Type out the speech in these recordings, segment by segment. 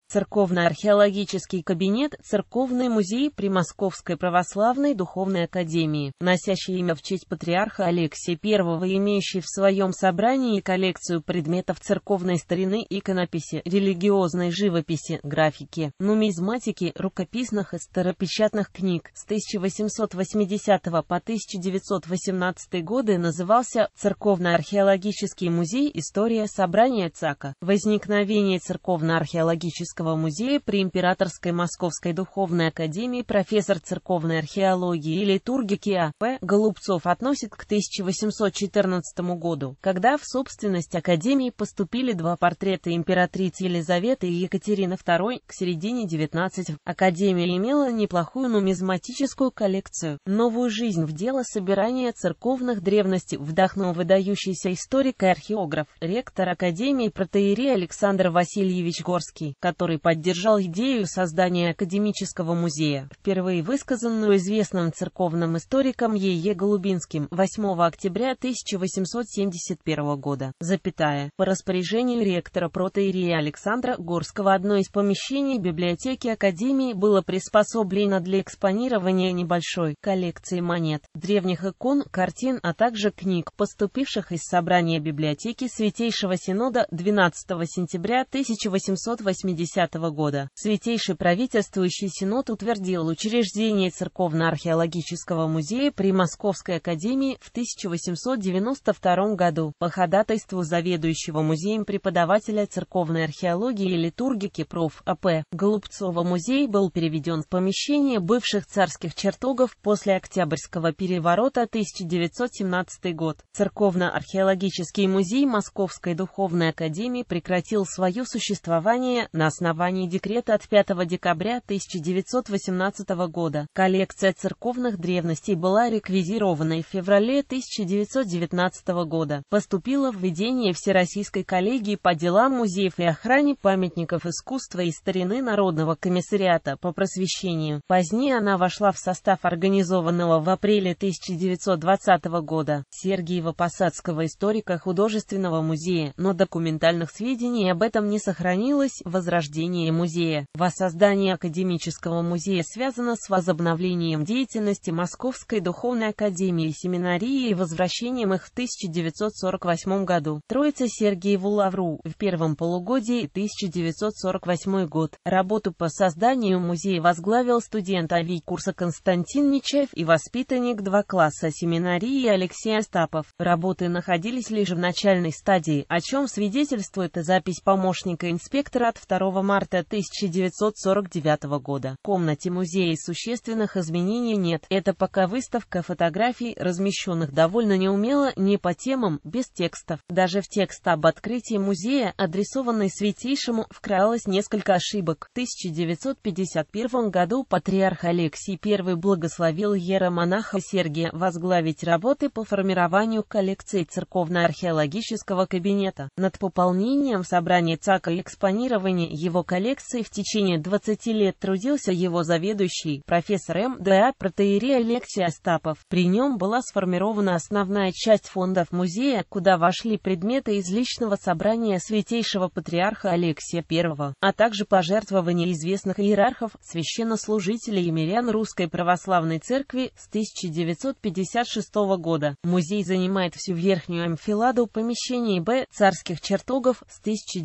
Церковно-археологический кабинет, Церковный музей при Московской православной духовной академии, носящий имя в честь патриарха Алексия I, имеющий в своем собрании коллекцию предметов церковной старины, иконописи, религиозной живописи, графики, нумизматики, рукописных и старопечатных книг. С 1880 по 1918 годы назывался Церковно-археологический музей «История собрания ЦАКа». Возникновение Церковно-археологического музея при Императорской Московской духовной академии профессор церковной археологии и литургики А.П. Голубцов относит к 1814 году, когда в собственность академии поступили два портрета императриц Елизаветы и Екатерины II. К середине XIX академия имела неплохую нумизматическую коллекцию. Новую жизнь в дело собирания церковных древностей вдохнул выдающийся историк и археограф, ректор академии протоиерей Александр Васильевич Горский, который поддержал идею создания академического музея, впервые высказанную известным церковным историком Е.Е. Голубинским 8 октября 1871 года. По распоряжению ректора протоиерея Александра Горского одно из помещений библиотеки академии было приспособлено для экспонирования небольшой коллекции монет, древних икон, картин, а также книг, поступивших из собрания библиотеки Святейшего Синода 12 сентября 1880 года. Святейший правительствующий синод утвердил учреждение Церковно-археологического музея при Московской академии в 1892 году по ходатайству заведующего музеем преподавателя церковной археологии и литургики проф. А.П. Голубцова. Музей был переведен в помещение бывших царских чертогов после Октябрьского переворота 1917 год. Церковно-археологический музей Московской духовной академии прекратил свое существование на основании декрета от 5 декабря 1918 года. Коллекция церковных древностей была реквизирована и в феврале 1919 года поступила в ведение Всероссийской коллегии по делам музеев и охране памятников искусства и старины Народного комиссариата по просвещению. Позднее она вошла в состав организованного в апреле 1920 года Сергиево-Посадского историко-художественного музея, но документальных сведений об этом не сохранилось. Возрождение музея. Воссоздание академического музея связано с возобновлением деятельности Московской духовной академии и семинарии и возвращением их в 1948 году. Троице Сергиеву Лавру в первом полугодии 1948 год. Работу по созданию музея возглавил студент АВИ курса Константин Нечаев и воспитанник 2 класса семинарии Алексей Остапов. Работы находились лишь в начальной стадии, о чем свидетельствует и запись помощника инспектора от 2 марта 1949 года. В комнате музея существенных изменений нет. Это пока выставка фотографий, размещенных довольно неумело, не по темам, без текстов. Даже в текст об открытии музея, адресованный Святейшему, вкралось несколько ошибок. В 1951 году патриарх Алексий I благословил иеромонаха Сергия возглавить работы по формированию коллекции церковно-археологического кабинета. Над пополнением собрания ЦАКа и экспонированием его коллекции в течение 20 лет трудился его заведующий, профессор М.Д.А. протоиерей Алексей Остапов. При нем была сформирована основная часть фондов музея, куда вошли предметы из личного собрания святейшего патриарха Алексия I, а также пожертвования известных иерархов, священнослужителей и мирян Русской Православной Церкви с 1956 года. Музей занимает всю верхнюю амфиладу помещений Б царских чертогов. С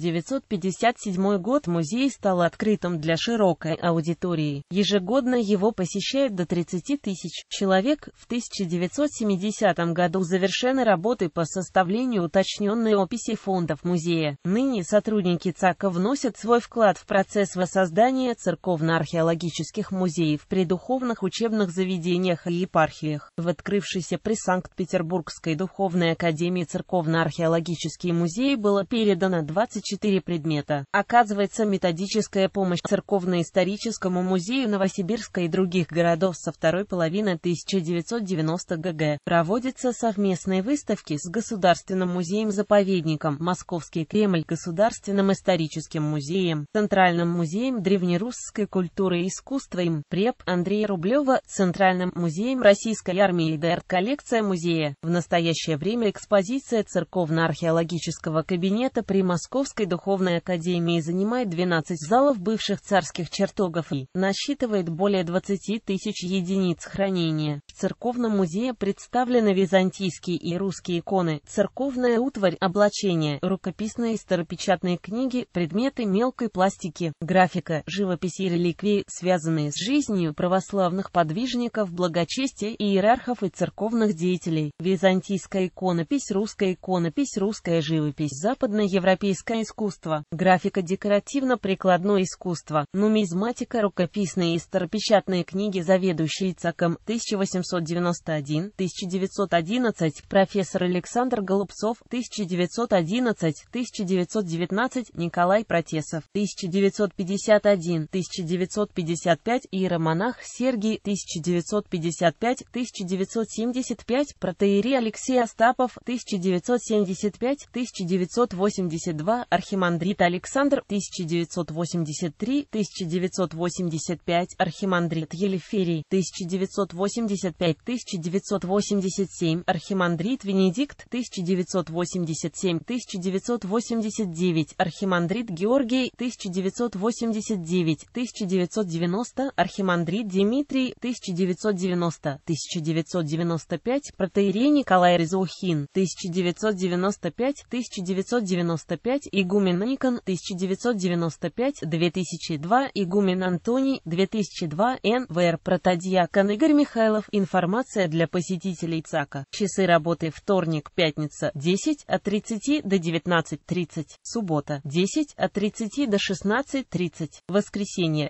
1957 год музей стал открытым для широкой аудитории. Ежегодно его посещает до 30 тысяч человек. В 1970 году завершены работы по составлению уточненной описи фондов музея. Ныне сотрудники ЦАКа вносят свой вклад в процесс воссоздания церковно-археологических музеев при духовных учебных заведениях и епархиях. В открывшейся при Санкт-Петербургской духовной академии церковно-археологический музей было передано 24 предмета. Оказывается методическая помощь Церковно-историческому музею Новосибирска и других городов со второй половины 1990 г. Проводятся совместные выставки с Государственным музеем-заповедником Московский Кремль, Государственным историческим музеем, Центральным музеем древнерусской культуры и искусства им. Преп. Андрея Рублева, Центральным музеем Российской армии ДР. Коллекция музея. В настоящее время экспозиция Церковно-археологического кабинета при Московской духовной академии занимает 12 залов бывших царских чертогов и насчитывает более 20 тысяч единиц хранения. В церковном музее представлены византийские и русские иконы, церковная утварь, облачения, рукописные и старопечатные книги, предметы мелкой пластики, графика, живопись и реликвии, связанные с жизнью православных подвижников, благочестия, иерархов и церковных деятелей. Византийская иконопись, русская живопись, западноевропейское искусство, графика, декоративно-прикладное искусство, нумизматика, рукописные и старопечатные книги, заведующий ЦАКом, 1891-1911, профессор Александр Голубцов, 1911-1919, Николай Протесов, 1951-1955, иеромонах Сергий, 1955-1975, протоиерей Алексей Остапов, 1975-1982, архимандрит Александр, 1983-1985, архимандрит Елеферий, 1985-1987, архимандрит Венедикт, 1987-1989, архимандрит Георгий, 1989-1990, архимандрит Дмитрий, 1990-1995, протоиерей Николай Резухин, 1995-1995, игумен Никон, 1995-2002, игумен Антоний, 2002, НВР, протодиакон Игорь Михайлов. Информация для посетителей ЦАКа. Часы работы: вторник, пятница, 10 от 30 до 19:30, суббота, 10 от 30 до 16:30, воскресенье,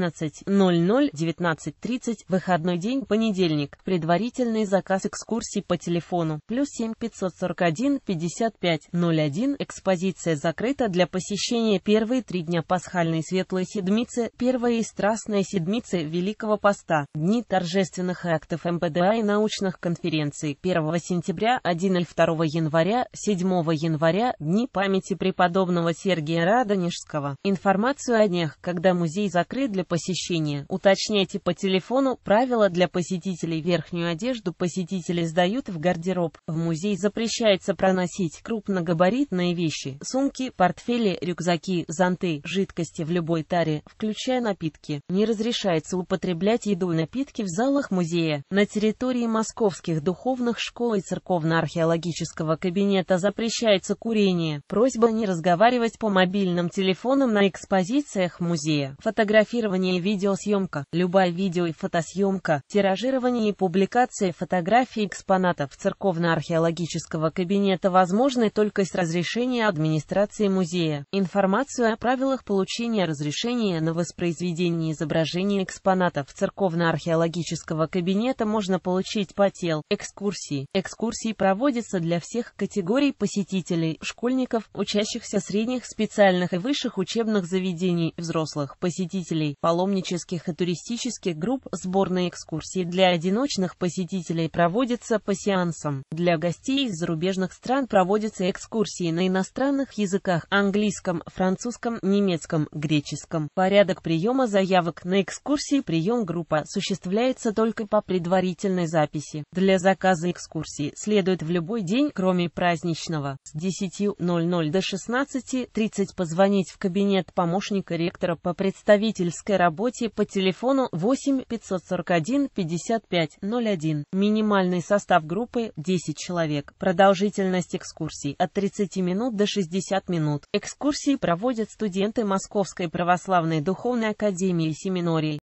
11:00, 19:30, выходной день, понедельник. Предварительный заказ экскурсий по телефону +7 541 55 01. Экспозиция закрыта для посещения первые 3 дня Пасхальной Светлой Седмицы, первая и Страстная Седмицы Великого Поста, дни торжественных актов МПДА и научных конференций 1 сентября, 1-2 января, 7 января, дни памяти преподобного Сергия Радонежского. Информацию о днях, когда музей закрыт для посещения, уточняйте по телефону. Правила для посетителей: верхнюю одежду посетители сдают в гардероб. В музей запрещается проносить крупногабаритные вещи, сумки, портфели, рюкзаки, зонты, жидкости в любой таре, включая напитки. Не разрешается употреблять еду и напитки в залах музея. На территории московских духовных школ и церковно-археологического кабинета запрещается курение. Просьба не разговаривать по мобильным телефонам на экспозициях музея. Фотографирование и видеосъемка. Любая видео и фотосъемка, тиражирование и публикация фотографий экспонатов церковно-археологического кабинета возможны только с разрешения администрации музея. Информацию о правилах получения разрешения на воспроизведение изображений экспонатов церковно-археологического кабинета можно получить по экскурсии. Экскурсии проводятся для всех категорий посетителей: школьников, учащихся средних, специальных и высших учебных заведений, взрослых посетителей, паломнических и туристических групп. Сборные экскурсии для одиночных посетителей проводятся по сеансам. Для гостей из зарубежных стран проводятся экскурсии на иностранных языках: английском, французском, немецком, греческом. Порядок приема заявок на экскурсии: прием группы осуществляется только по предварительной записи. Для заказа экскурсии следует в любой день, кроме праздничного, с 10:00 до 16:30 позвонить в кабинет помощника ректора по представительской работе по телефону 8 541 55 01. Минимальный состав группы – 10 человек. Продолжительность экскурсий – от 30 минут до 60 минут. Экскурсии проводят студенты Московской православной духовной академии семинарий.